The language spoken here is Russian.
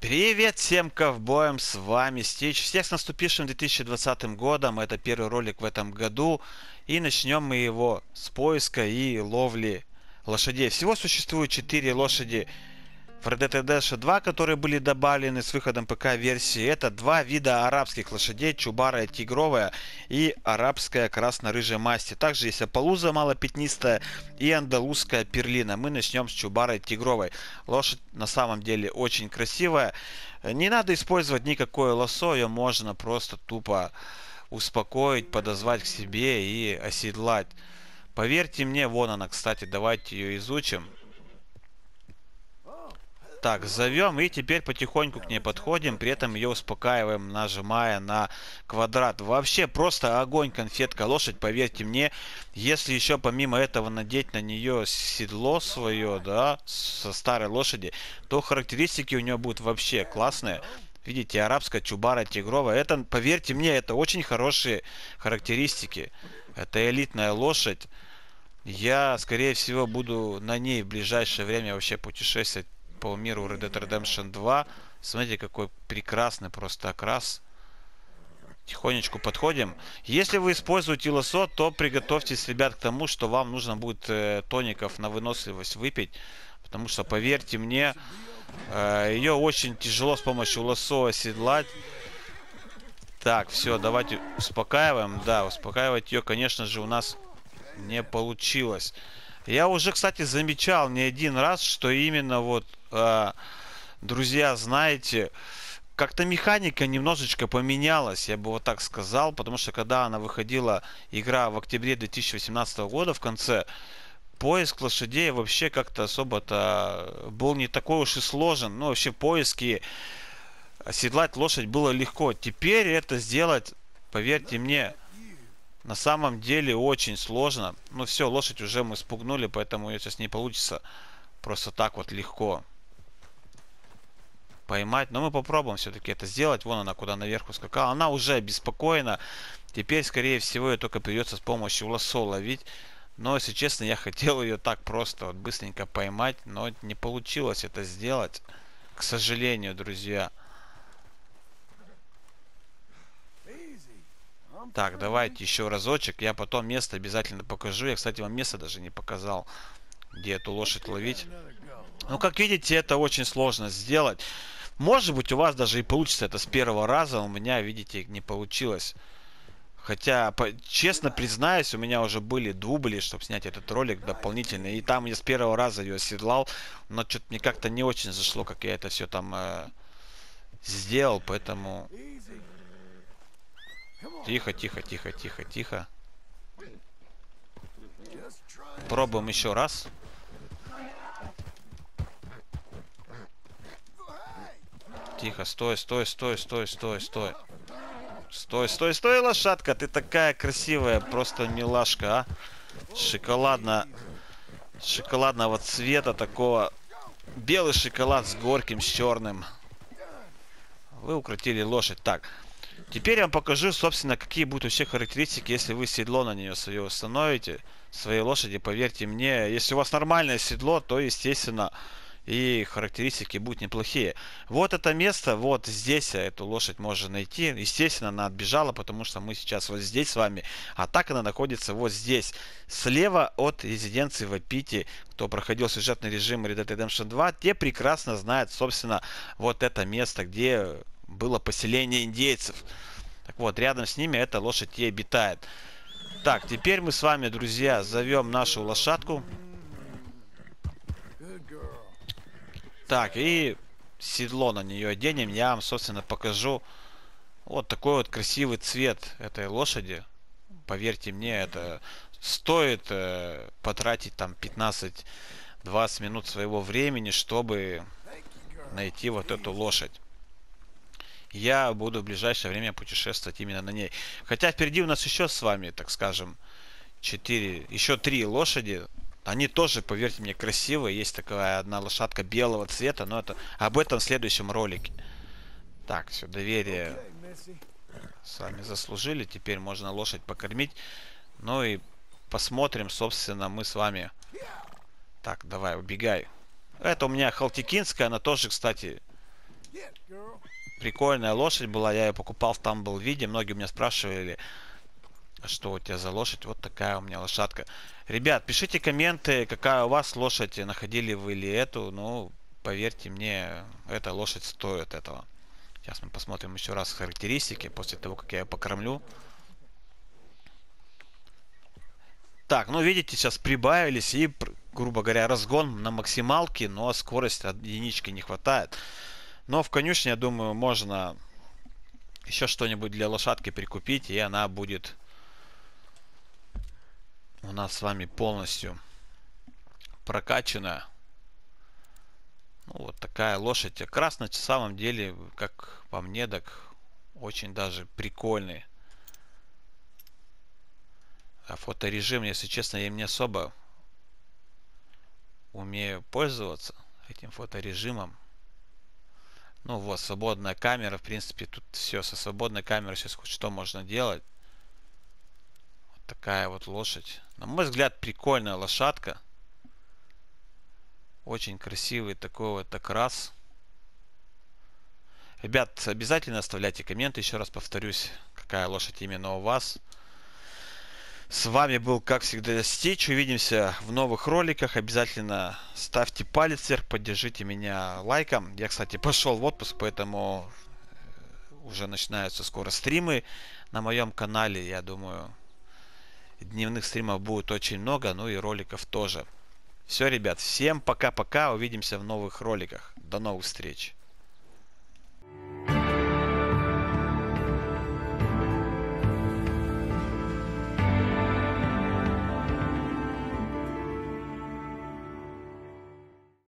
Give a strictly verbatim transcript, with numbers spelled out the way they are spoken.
Привет всем ковбоям, с вами Стич. Всех с наступившим две тысячи двадцатым годом. Это первый ролик в этом году. И начнем мы его с поиска и ловли лошадей. Всего существует четыре лошади в Red Dead Redemption два, которые были добавлены с выходом ПК-версии. Это два вида арабских лошадей: чубарая тигровая и арабская красно-рыжая масти. Также есть апалуза малопятнистая и андалузская перлина. Мы начнем с чубарой тигровой. Лошадь на самом деле очень красивая. Не надо использовать никакое лассо, ее можно просто тупо успокоить, подозвать к себе и оседлать. Поверьте мне, вон она, кстати, давайте ее изучим. Так, зовем и теперь потихоньку к ней подходим, при этом ее успокаиваем, нажимая на квадрат. Вообще просто огонь, конфетка лошадь, поверьте мне. Если еще помимо этого надеть на нее седло свое, да, со старой лошади, то характеристики у нее будут вообще классные. Видите, арабская чубара тигровая. Это, поверьте мне, это очень хорошие характеристики. Это элитная лошадь. Я, скорее всего, буду на ней в ближайшее время вообще путешествовать по миру Red Dead Redemption два. Смотрите, какой прекрасный просто окрас. Тихонечку подходим. Если вы используете лассо, то приготовьтесь, ребят, к тому, что вам нужно будет э, тоников на выносливость выпить. Потому что, поверьте мне, э, ее очень тяжело с помощью лассо оседлать. Так, все, давайте успокаиваем. Да, успокаивать ее, конечно же, у нас не получилось. Я уже, кстати, замечал не один раз, что именно вот, э, друзья, знаете, как-то механика немножечко поменялась, я бы вот так сказал, потому что когда она выходила, игра в октябре две тысячи восемнадцатого года, в конце, поиск лошадей вообще как-то особо-то был не такой уж и сложен. Ну, вообще поиски, оседлать лошадь было легко. Теперь это сделать, поверьте мне, на самом деле очень сложно. Ну все, лошадь уже мы спугнули, поэтому ее сейчас не получится просто так вот легко поймать. Но мы попробуем все-таки это сделать. Вон она куда наверх ускакала. Она уже обеспокоена. Теперь, скорее всего, ее только придется с помощью лассо ловить. Но, если честно, я хотел ее так просто вот быстренько поймать. Но не получилось это сделать. К сожалению, друзья. Так, давайте еще разочек. Я потом место обязательно покажу. Я, кстати, вам место даже не показал, где эту лошадь ловить. Ну, как видите, это очень сложно сделать. Может быть, у вас даже и получится это с первого раза. У меня, видите, не получилось. Хотя, по, честно признаюсь, у меня уже были дубли, чтобы снять этот ролик дополнительный. И там я с первого раза ее оседлал. Но что-то мне как-то не очень зашло, как я это все там э, сделал. Поэтому... Тихо, тихо, тихо, тихо, тихо. Пробуем еще раз. Тихо, стой, стой, стой, стой, стой, стой. Стой, стой, стой, лошадка. Ты такая красивая, просто милашка, а. Шоколадно, шоколадного цвета такого. Белый шоколад с горьким, с черным. Вы укротили лошадь. Так. Теперь я вам покажу, собственно, какие будут вообще характеристики, если вы седло на нее свое установите, своей лошади. Поверьте мне, если у вас нормальное седло, то, естественно, и характеристики будут неплохие. Вот это место, вот здесь эту лошадь можно найти. Естественно, она отбежала, потому что мы сейчас вот здесь с вами. А так она находится вот здесь, слева от резиденции Вапити. Кто проходил сюжетный режим Red Dead Redemption два, те прекрасно знают, собственно, вот это место, где было поселение индейцев. Так вот, рядом с ними эта лошадь и обитает. Так, теперь мы с вами, друзья, зовем нашу лошадку. Так, и седло на нее оденем. Я вам, собственно, покажу вот такой вот красивый цвет этой лошади. Поверьте мне, это стоит э, потратить там пятнадцать-двадцать минут своего времени, чтобы найти вот эту лошадь. Я буду в ближайшее время путешествовать именно на ней. Хотя впереди у нас еще с вами, так скажем, четыре, еще три лошади. Они тоже, поверьте мне, красивые. Есть такая одна лошадка белого цвета, но это об этом в следующем ролике. Так, все, доверие с вами заслужили. Теперь можно лошадь покормить. Ну и посмотрим, собственно, мы с вами... Так, давай, убегай. Это у меня халтикинская, она тоже, кстати... Прикольная лошадь была, я ее покупал в Тамблвиде. Многие у меня спрашивали, что у тебя за лошадь. Вот такая у меня лошадка. Ребят, пишите комменты, какая у вас лошадь, находили вы ли эту. Ну, поверьте мне, эта лошадь стоит этого. Сейчас мы посмотрим еще раз характеристики после того, как я ее покормлю. Так, ну видите, сейчас прибавились и, грубо говоря, разгон на максималке, но скорость от единички не хватает. Но в конюшне, я думаю, можно еще что-нибудь для лошадки прикупить, и она будет у нас с вами полностью прокачана. Ну, вот такая лошадь. Крас на самом деле, как по мне, так очень даже прикольный. А фоторежим, если честно, я не особо умею пользоваться этим фоторежимом. Ну вот, свободная камера, в принципе, тут все со свободной камерой сейчас хоть что можно делать. Вот такая вот лошадь. На мой взгляд, прикольная лошадка. Очень красивый такой вот окрас. Ребят, обязательно оставляйте комменты. Еще раз повторюсь, какая лошадь именно у вас. С вами был, как всегда, Стич. Увидимся в новых роликах. Обязательно ставьте палец вверх, поддержите меня лайком. Я, кстати, пошел в отпуск, поэтому уже начинаются скоро стримы на моем канале. Я думаю, дневных стримов будет очень много, ну и роликов тоже. Все, ребят, всем пока-пока. Увидимся в новых роликах. До новых встреч.